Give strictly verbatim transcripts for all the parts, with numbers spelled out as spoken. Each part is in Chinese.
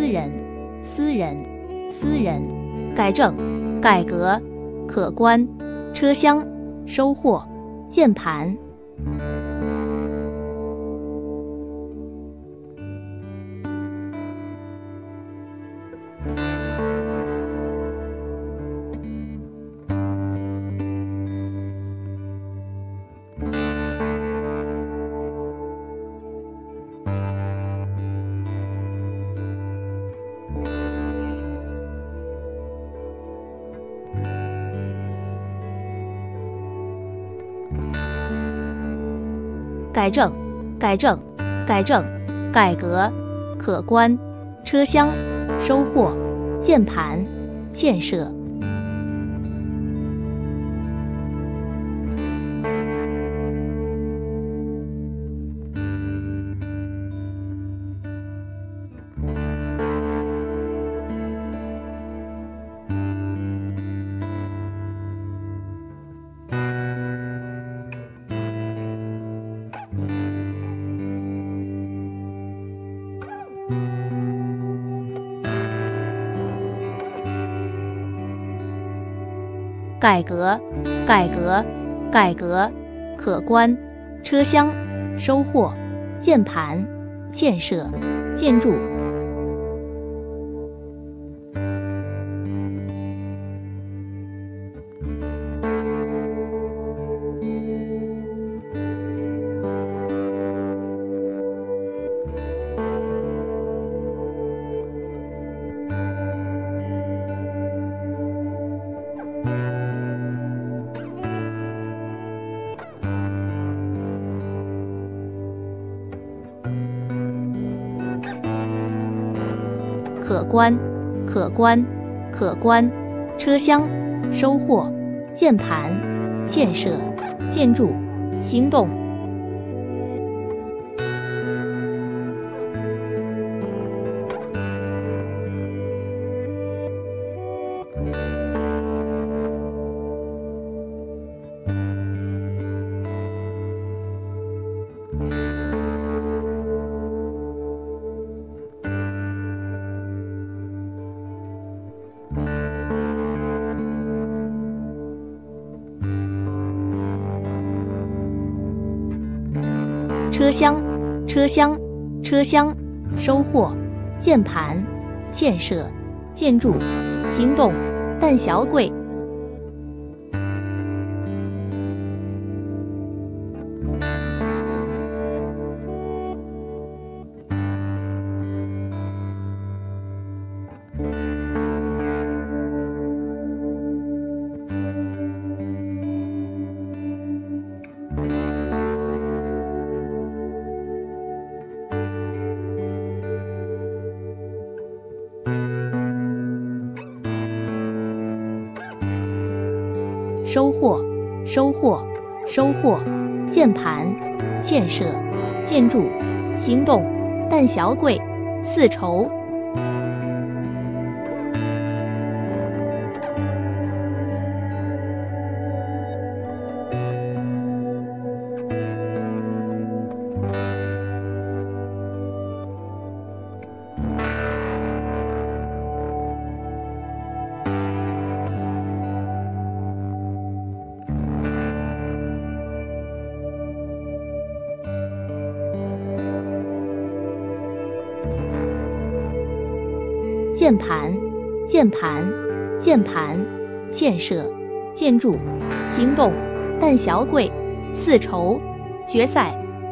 私人，私人，私人。改正，改革，可观，车厢，收货，键盘。改正，改正，改正，改革，可观，车厢，收货，键盘，建设。改革，改革，改革，可观，车厢，收货，键盘，建设，建筑。可观，可观，可观，车厢，收货，键盘，建设，建筑，行动。车厢，车厢，车厢，收货，键盘，建设，建筑，行动，蛋小鬼。收获，收获，收获，键盘，建设，建筑，行动，蛋小鬼，丝绸。键盘，键盘，键盘，建设，建筑，行动，蛋小鬼，丝绸，决赛。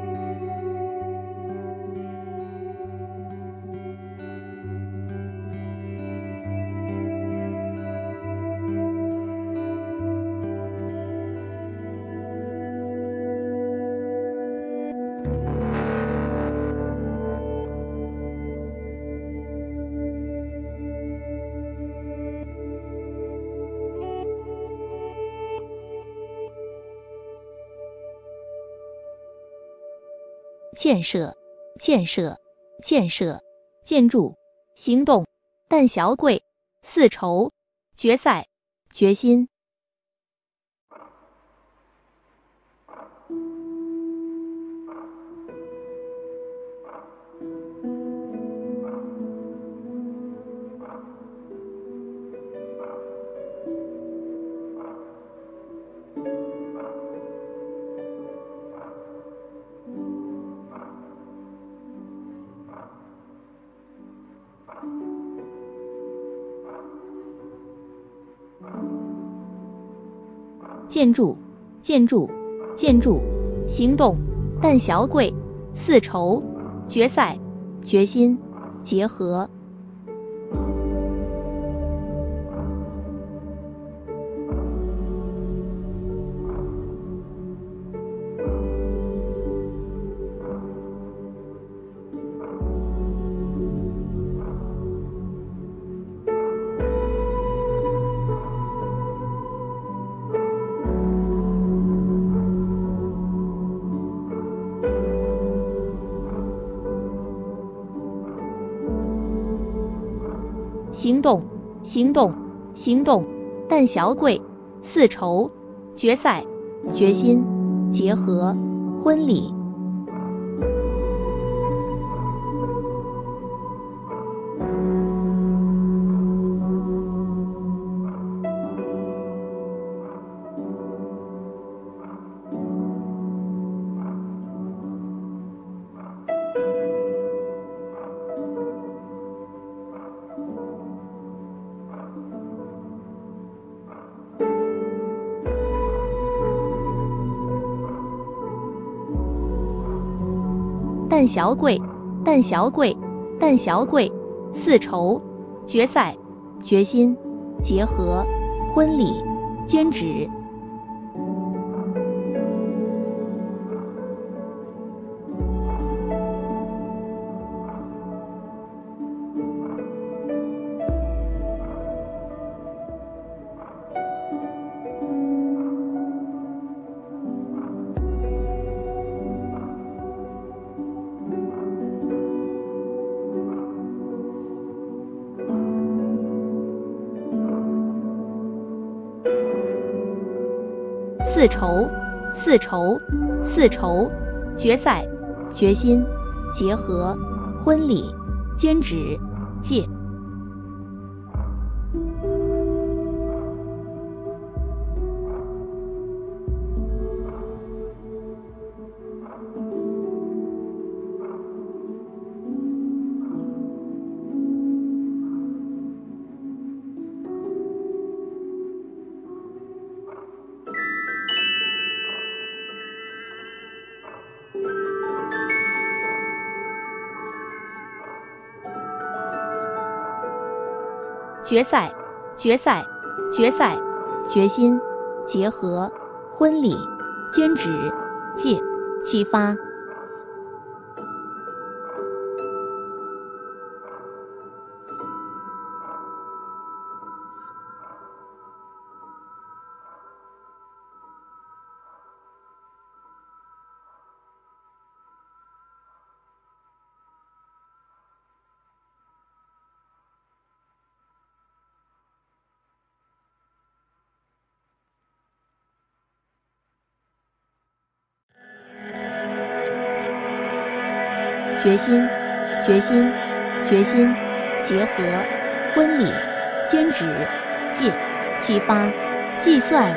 建设，建设，建设，建筑，行动，蛋小鬼，丝绸，决赛，决心。 建筑，建筑，建筑，行动，淡小贵，四筹，决赛，决心，结合。行动，行动，行动，淡小贵，四筹，决赛，决心，结合，婚礼。淡小贵，淡小贵，淡小贵，四筹，决赛，决心，结合，婚礼，兼职。四筹，四筹，四筹，决赛，决心，结合，婚礼，兼职，戒。决赛，决赛，决赛，决心，结合，婚礼，兼职，戒，启发。决心，决心，决心，结合，婚礼，兼职，戒，启发，计算。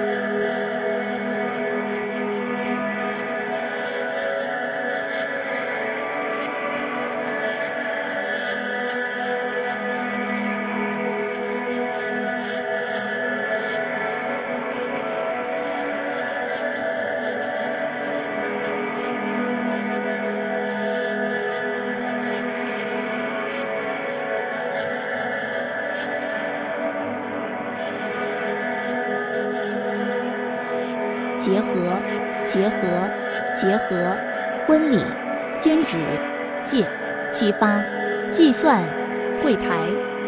结合，结合，结合，婚礼，兼职，戒，启发，计算，柜台。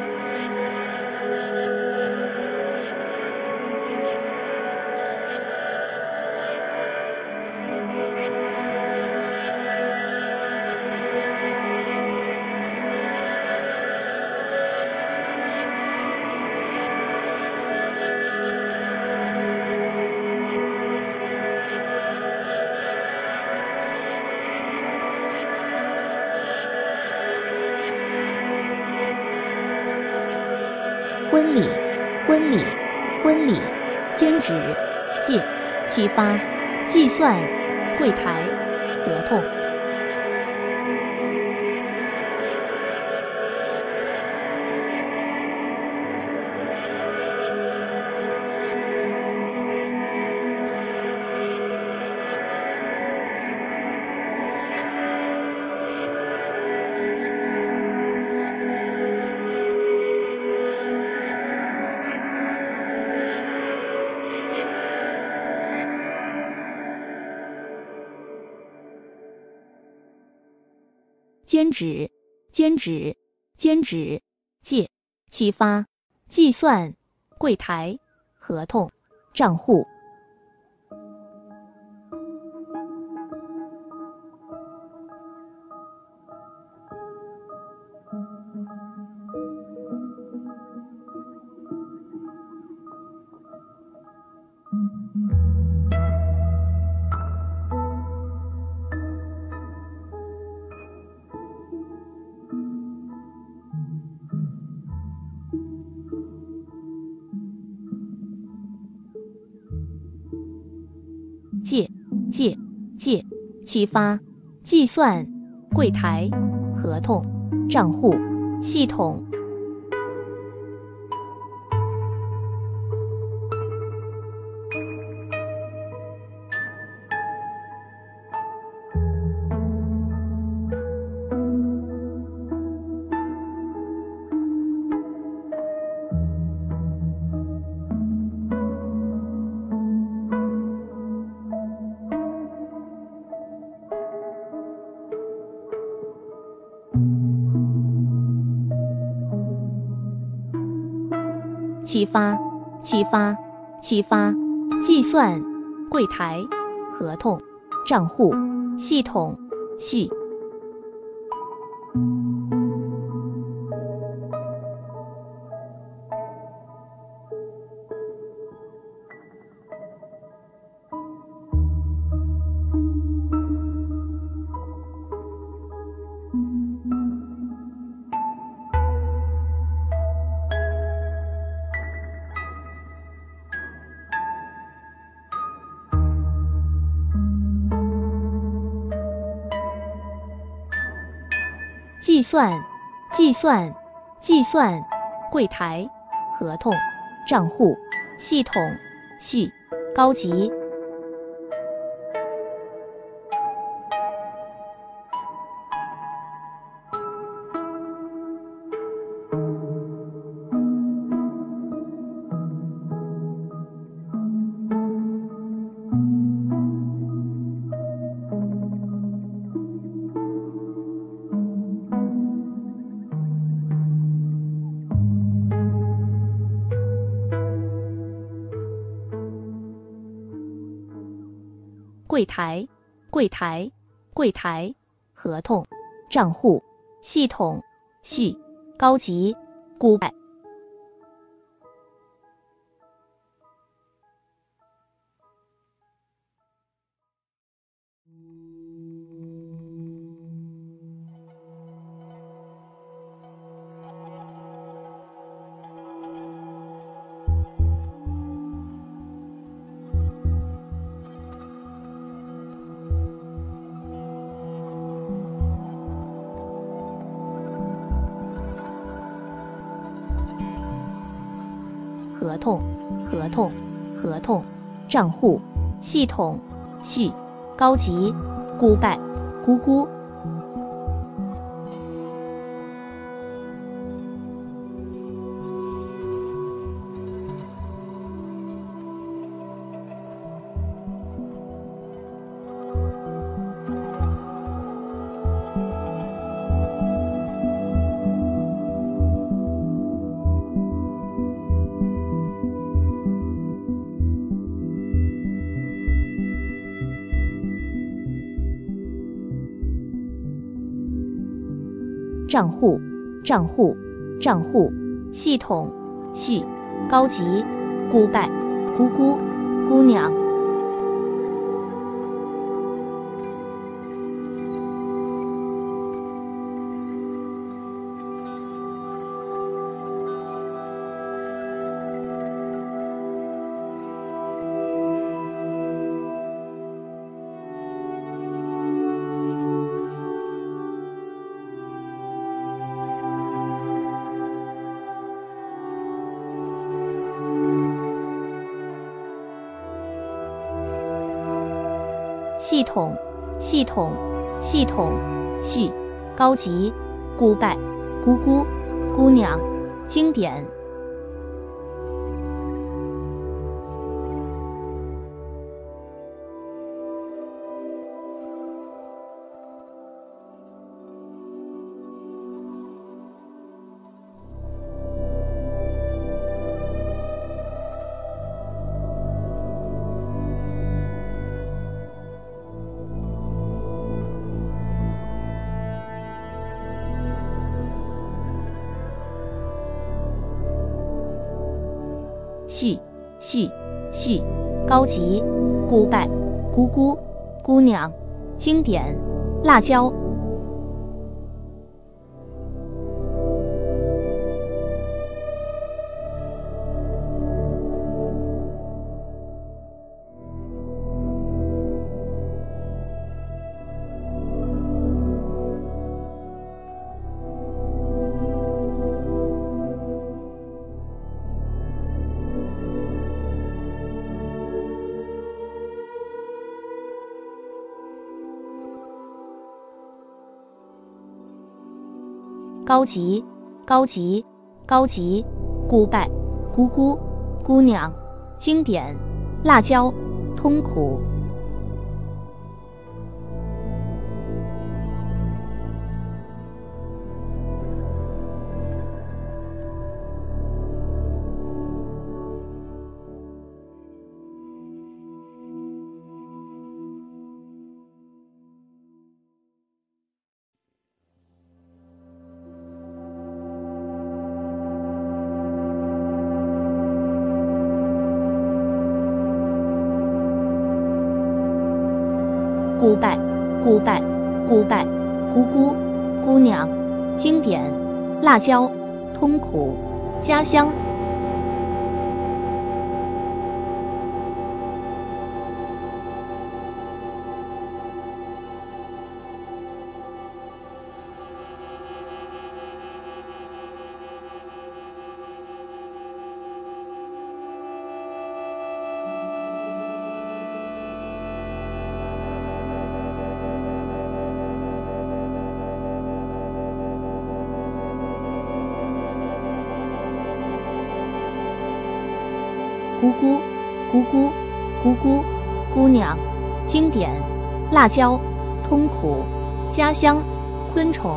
婚礼，婚礼，婚礼，兼职，戒，启发，计算，柜台，合同。 兼职，兼职，兼职，借，启发，计算，柜台，合同，账户。借，借，借，启发，计算，柜台，合同，账户，系统。启发，启发，启发，计算，柜台，合同，账户，系统，系。计算，计算，计算，柜台，合同，账户，系统，系，高级。柜台，柜台，柜台，合同，账户，系统，系，高级，古代。合同，合同，合同，账户，系统，系，高级，姑拜，姑姑。账户，账户，账户，系统，系，高级，姑拜，姑姑，姑娘。系统，系统，系统，系，高级，姑拜，姑姑，姑娘，经典。 细细细，高级，姑拜，姑姑，姑娘，经典，辣椒。高级，高级，高级，姑拜，姑姑，姑娘，经典，辣椒，通苦。姑拜，姑拜，姑拜，姑姑，姑娘，经典，辣椒，通苦，家乡。姑姑，姑姑，姑姑，姑娘，经典，辣椒，通苦，家乡，昆虫。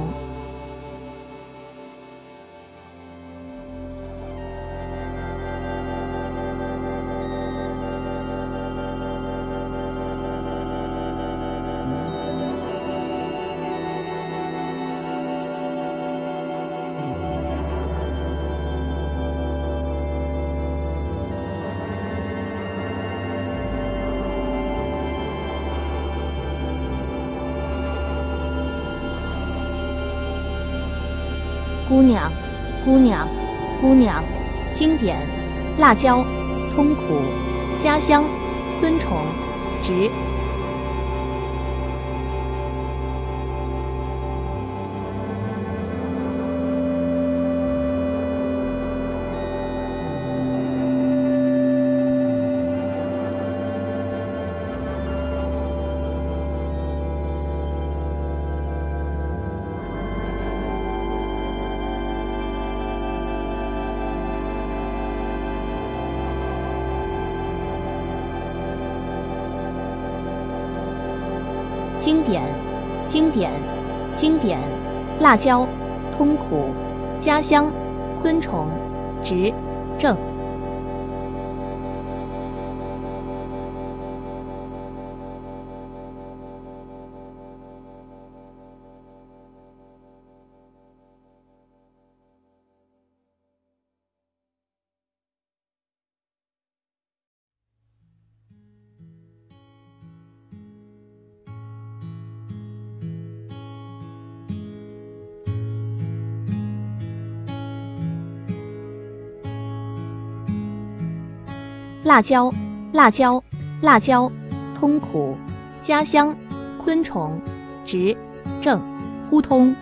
姑娘，姑娘，姑娘，经典，辣椒，通苦，家乡，昆虫，植。经典，经典，经典，辣椒，通苦，家乡，昆虫，植，正。辣椒，辣椒，辣椒，通苦，家乡，昆虫，植，正，互通。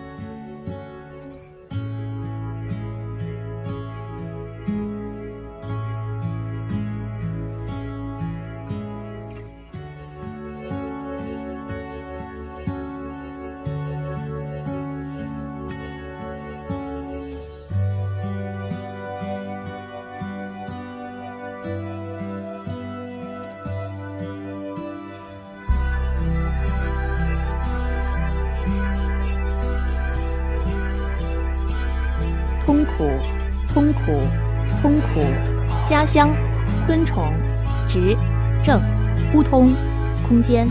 通苦，通苦，通苦，家乡，昆虫，植，正，互通，空间。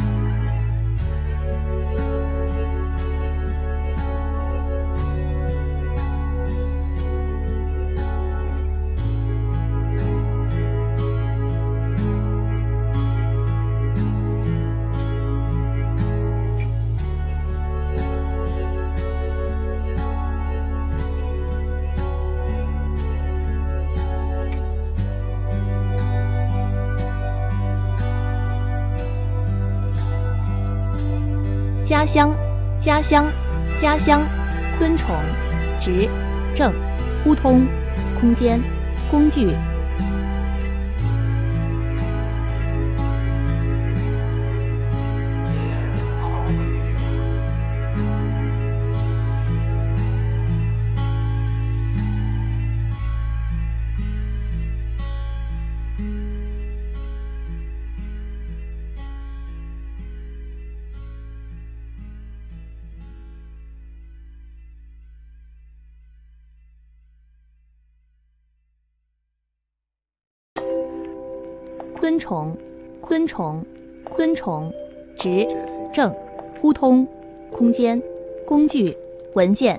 家乡，家乡，家乡，昆虫，直，正，互通，空间，工具。昆虫，昆虫，昆虫，直，正，互通，空间，工具，文件。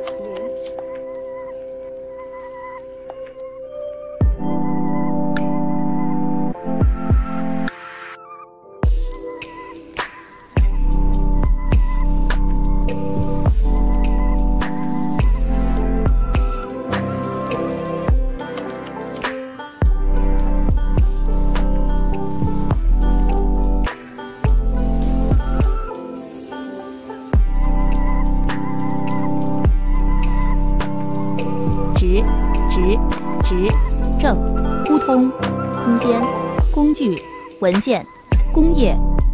直，直，直，正，互通，空间，工具，文件，工业。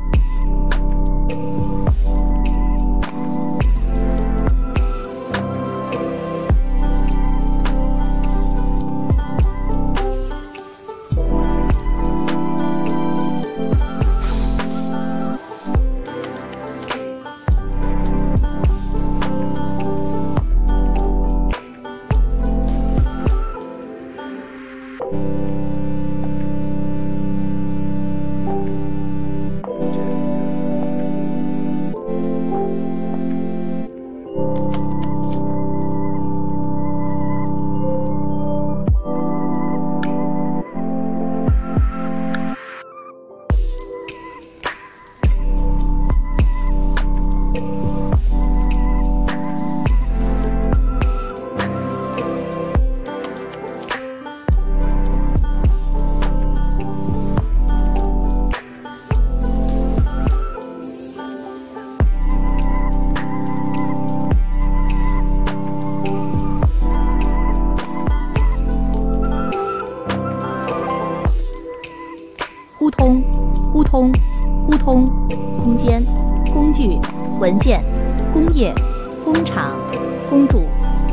互通，互通，互通，空间，工具，文件，工业，工厂，公主。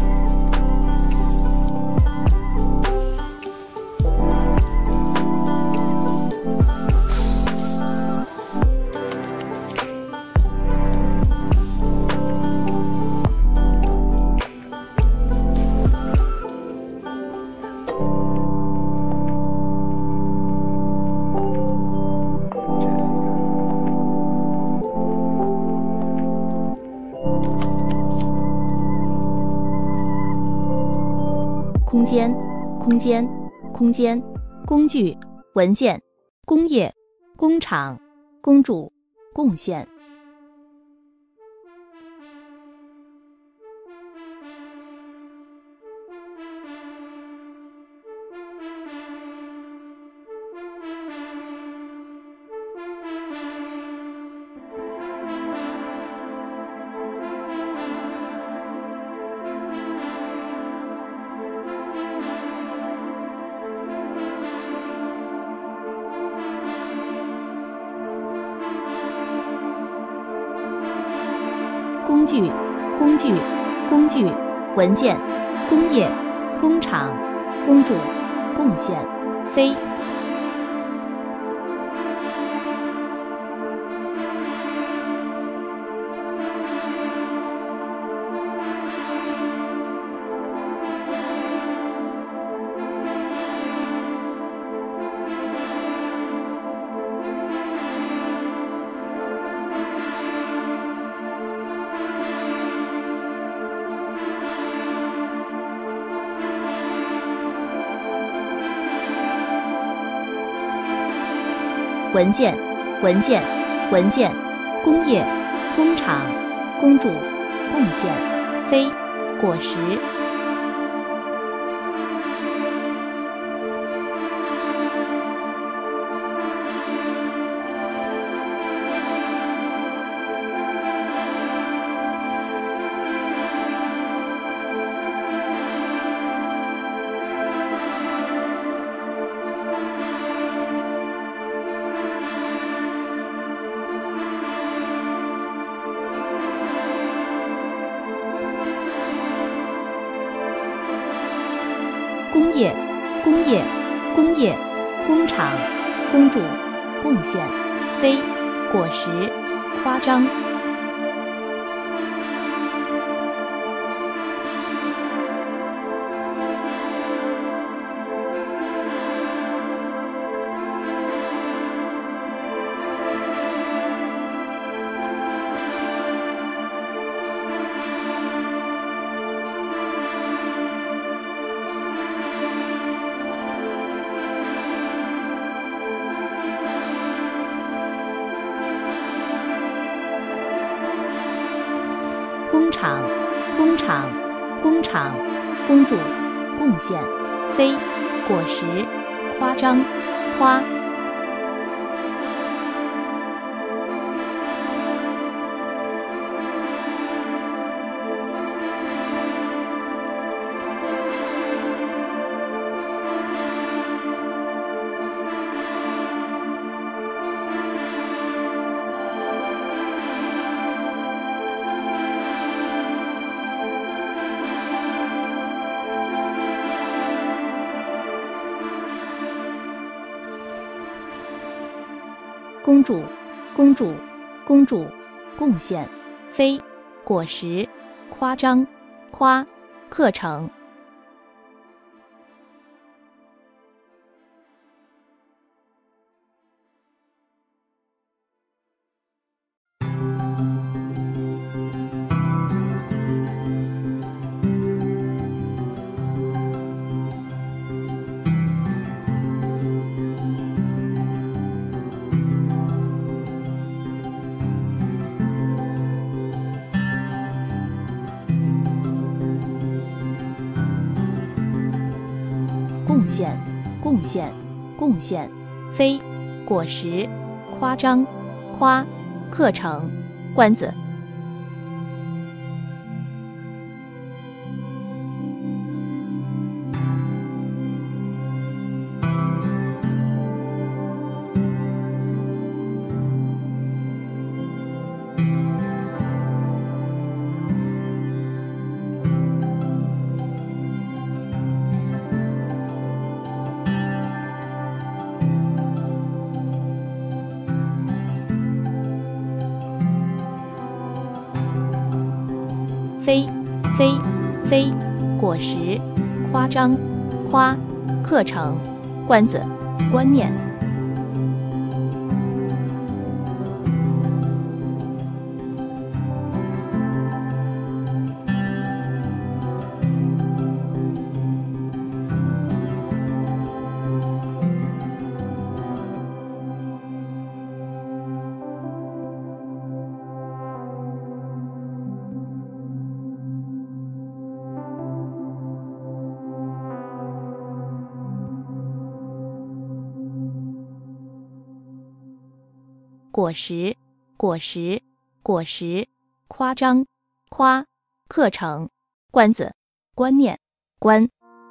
空间，空间，空间，工具，文件，工业，工厂，公主，贡献。工具，工具，工具，文件，工业，工厂，公主，贡献，飞。文件，文件，文件，工业，工厂，公主，贡献，飞，果实。 工业，工业，工业，工厂，公主，贡献，非，果实，夸张。工厂，工厂，工厂，公主，贡献，非，果实，夸张，夸。公主，公主，公主，贡献，非，果实，夸张，夸，课程。贡献，贡献，贡献，非，果实，夸张，夸，课程，关子。非，非，非，果实，夸张，夸，课程，关子，观念。果实，果实，果实，夸张，夸，课程，关子，观念，观。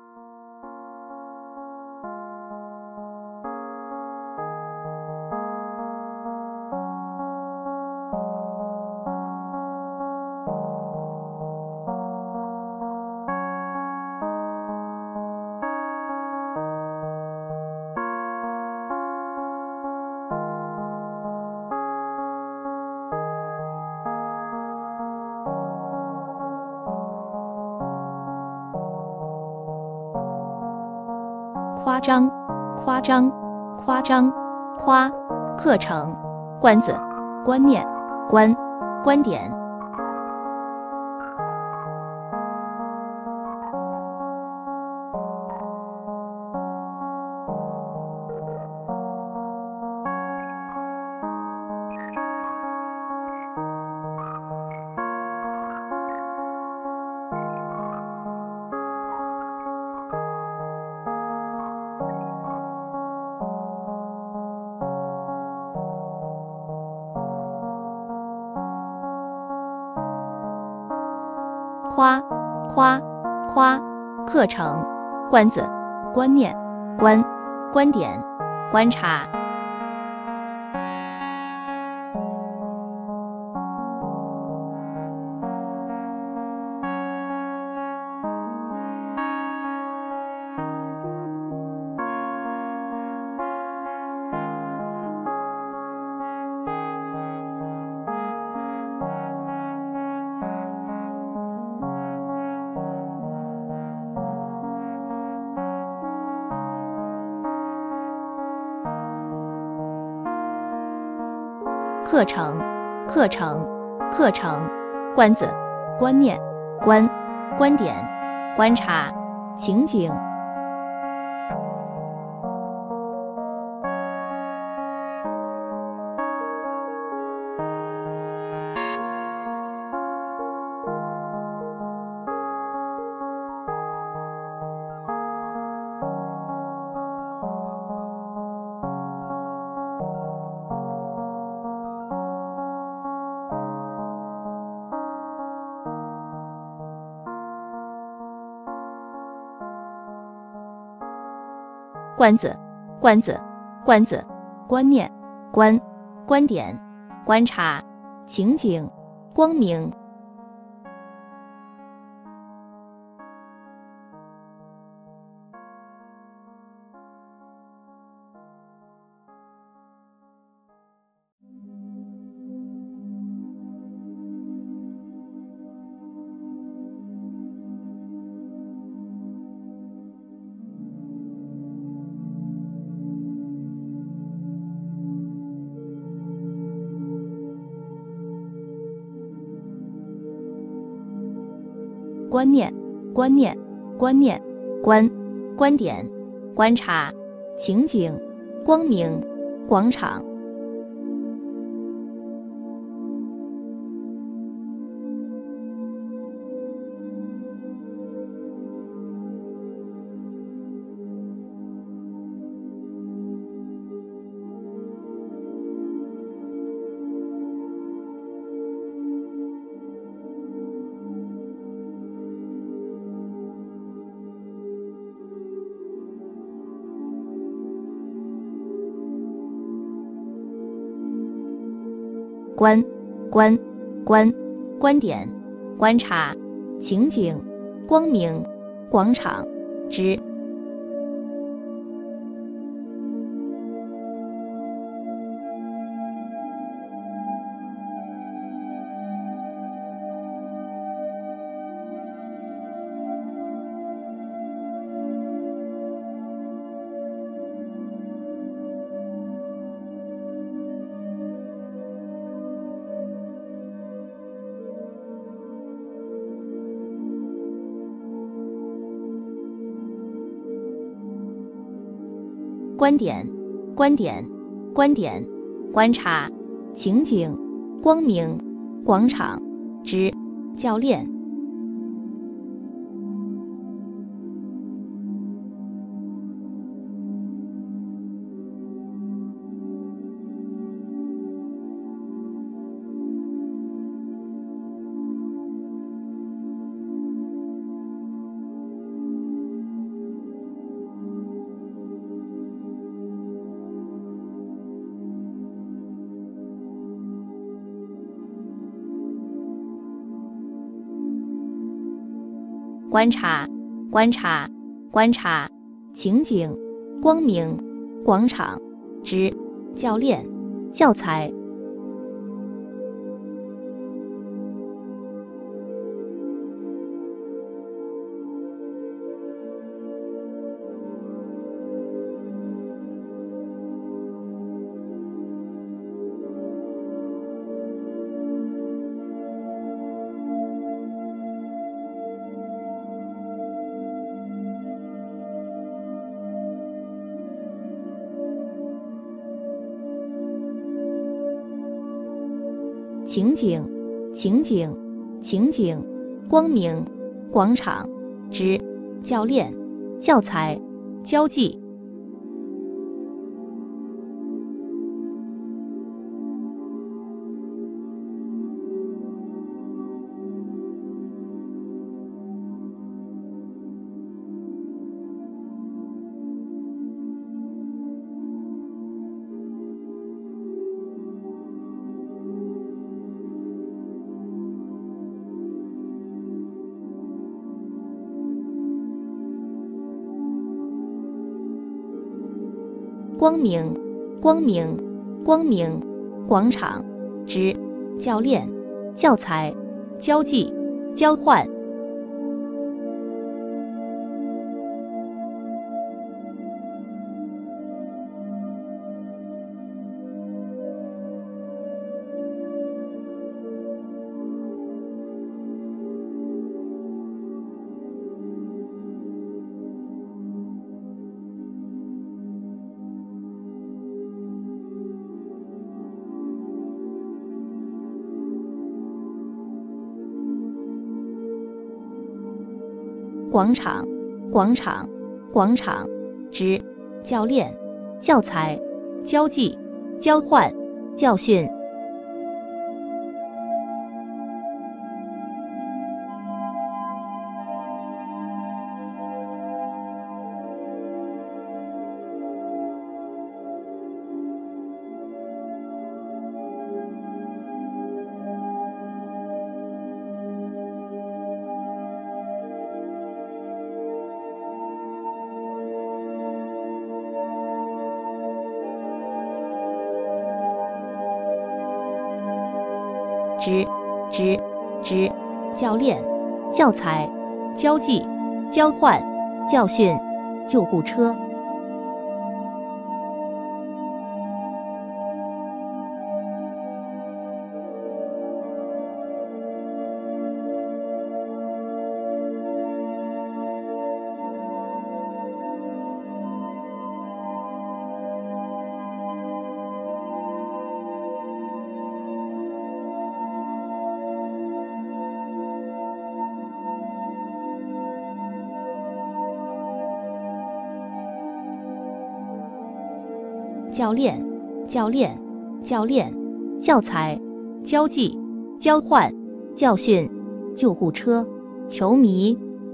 夸张，夸张，夸张，夸，课程，关子，观念，观，观点。夸，夸，夸，课程，关子，观念，观，观点，观察。 课程，课程，课程。观子，观念，观，观点，观察，情景。观子，观子，观子，观念，观，观点，观察，情景，光明。观念，观念，观念，观，观点，观察，情景，光明，广场。观，观，观，观点，观察，情景，光明，广场，之。观点，观点，观点，观察，情景，光明，广场，之，教练。观察，观察，观察，情景，光明，广场，之，教练，教材。情景，情景，情景，光明，广场，之，教练，教材，交际。光明，光明，光明，广场，之，教练，教材，交际，交换。 广场，广场，广场。职，教练，教材，交际，交换，教训。职，职，职，教练，教材，交际，交换，教训，救护车。教练，教练，教练，教材，交际，交换，教训，救护车，球迷。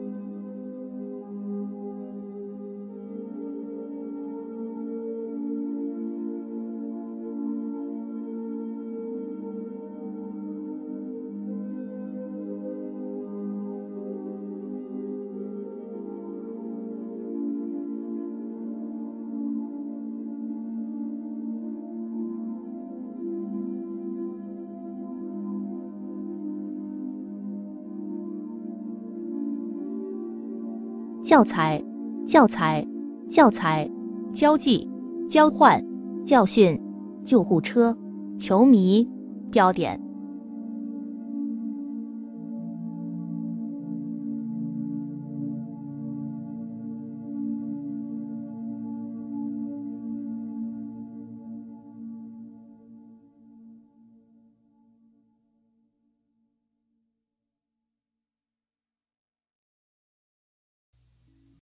教材，教材，教材，交际，交换，教训，救护车，球迷，标点。